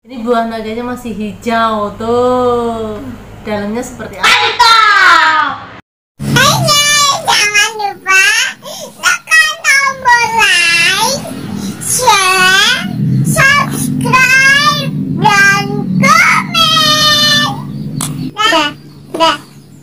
Ini buah naganya masih hijau tuh. Dalamnya seperti apa? Jangan lupa tekan tombol like, share, subscribe, dan komen. Dah.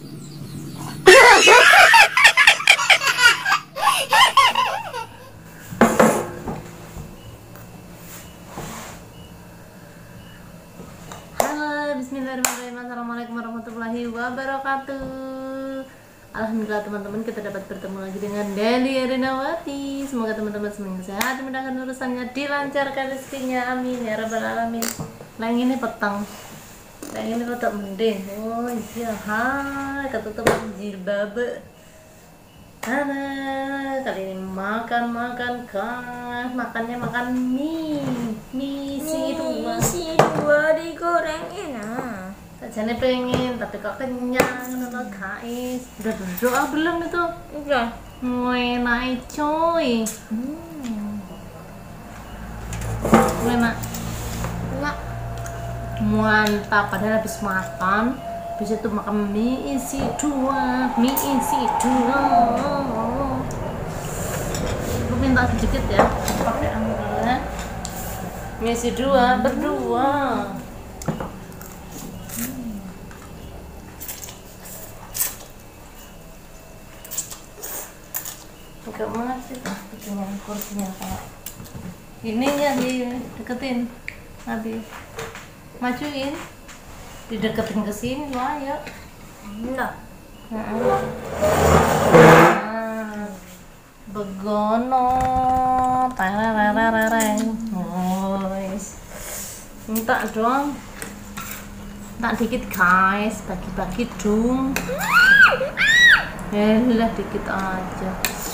Halo, bismillahirrahmanirrahim. Assalamualaikum warahmatullahi wabarakatuh. Alhamdulillah teman-teman, kita dapat bertemu lagi dengan Delia Rinawati. Semoga teman-teman semuanya sehat, dimudahkan urusannya, dilancarkan rezekinya, amin ya rabbal alamin. Yang ini petang, yang ini rotok mending. Oh iya, hai ketutup jilbab. Halo, kali ini makan kan, makannya makan mie dua digoreng enak. Sajane pengen tapi kok kenyang nonton guys. Udah berdoa belum itu? Udah. Enak coy. Enak. Enak. Mantap, padahal habis makan bisa tuh makan mie isi dua. Lu minta sedikit ya, pakai anggaran mie isi dua berdua. Agak mana sih dengan kursinya kayak ininya deketin, nanti majuin, dideketin ke sini lo ayo. Enak. Begono tarararareng. Guys, minta dong, minta dikit guys, bagi-bagi dong. Lah dikit aja.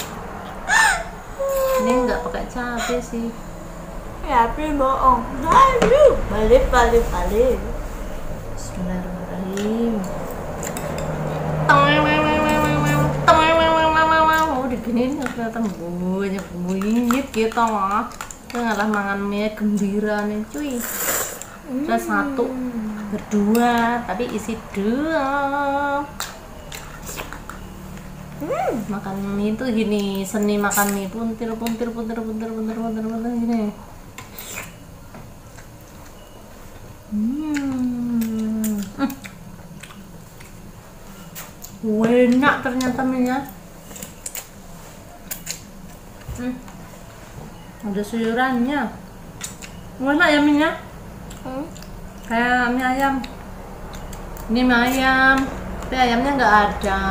Ini nggak pakai cabai sih. Tapi bohong. Balik. Bismillahirrahmanirrahim. Oh diginiin kelihatan bunyi kita lah. Kita ngalah mangan mie gembira nih cuy. Kita satu berdua tapi isi dua. Makan mie itu gini, seni makan mie puntir gini. Enak ternyata mie-nya. Ada sayurannya. Enak ya mie-nya. Kayak mie ayam. Ini mie ayam, tapi ayamnya nggak ada.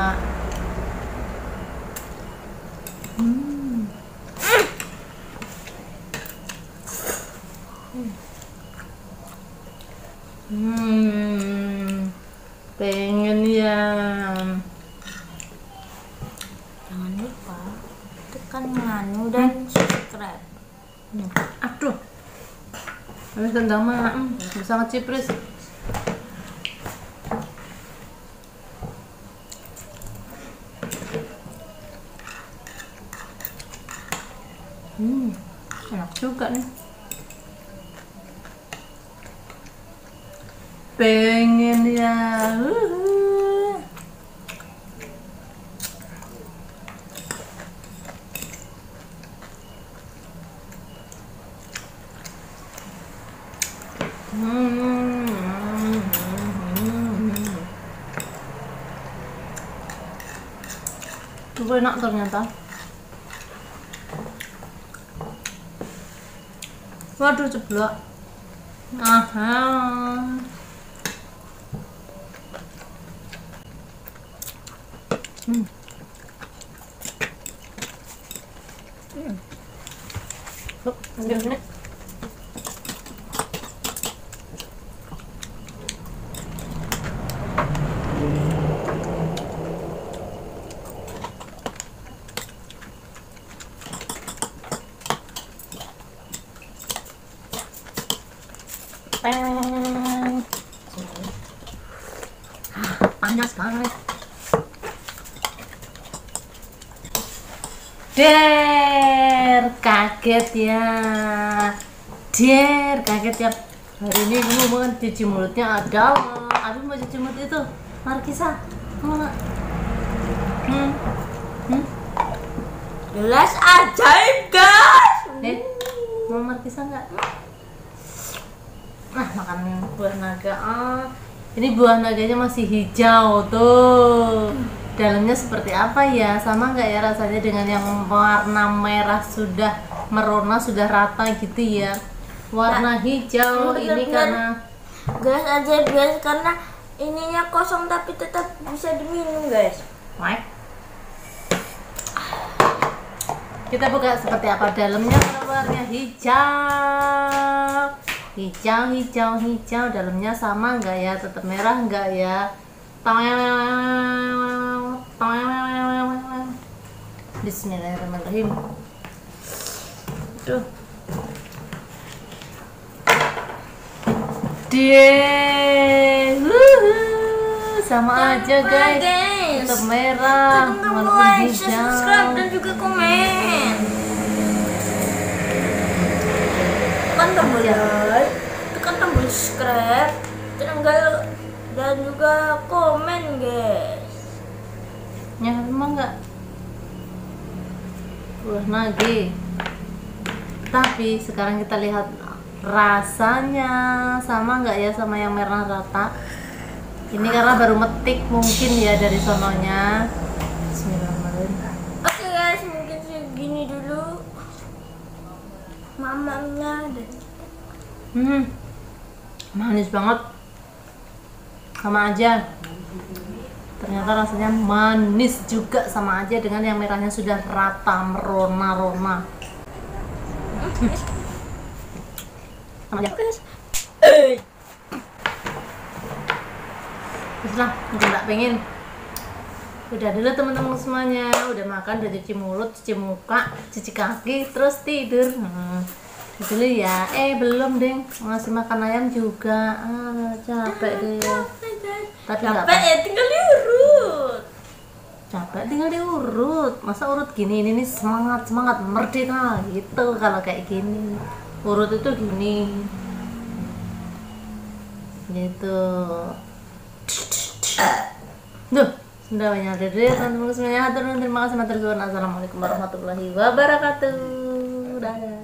Pengen ya. Jangan lupa tekan nganu dan subscribe. Aduh, habis tendang mah bisa ngecipris. Enak juga nih. Pengen ya. Tuh enak ternyata. Waduh ceblok. Ambil sini. Panas banget. Der, kaget ya. Der, kaget ya. Hari ini kamu mau cuci mulutnya ada. Abi mau cuci mulut itu. Markisa, mau nggak? Gelas ajaib guys. Mau Markisa nggak? Nah, makan buah naga. Ini buah naganya masih hijau tuh. Dalamnya seperti apa ya? Sama nggak ya rasanya dengan yang warna merah sudah merona, sudah rata gitu ya? Warna hijau ini karena gelas ajaib guys, karena ininya kosong tapi tetap bisa diminum guys. Mike. Kita buka seperti apa dalamnya. Warnanya hijau. Hijau. Dalamnya sama nggak ya? Tetap merah nggak ya? Bismillahirrahmanirrahim. Tuh. Sama aja guys. Tetap merah walaupun Like, hijau. subscribe dan juga komen. Tekan tombol like, tekan tombol subscribe, dan juga komen guys. Ya emang nggak buah nage. Tapi sekarang kita lihat rasanya sama nggak ya sama yang merah rata. Ini karena baru metik mungkin ya dari sononya. Bismillahirrahmanirrahim. Oke guys, mungkin segini dulu mamamnya deh. Manis banget. Sama aja. Ternyata rasanya manis juga, sama aja dengan yang merahnya sudah rata merona-rona. Sama aja. Nah, udah nggak pengen. Udah dulu teman-teman semuanya, udah makan, udah cuci mulut, cuci muka, cuci kaki, terus tidur. Dulu ya. Belum deh, masih makan ayam juga. Capek deh. Tapi nggak Capek ya, tinggal diurut. Capek tinggal diurut. Masa urut gini, ini nih semangat merdeka gitu kalau kayak gini. Urut itu gini. Gitu. Duh, sudah banyak dari teman-teman semuanya. Terima kasih matur suwun. Assalamualaikum warahmatullahi wabarakatuh. Dadah.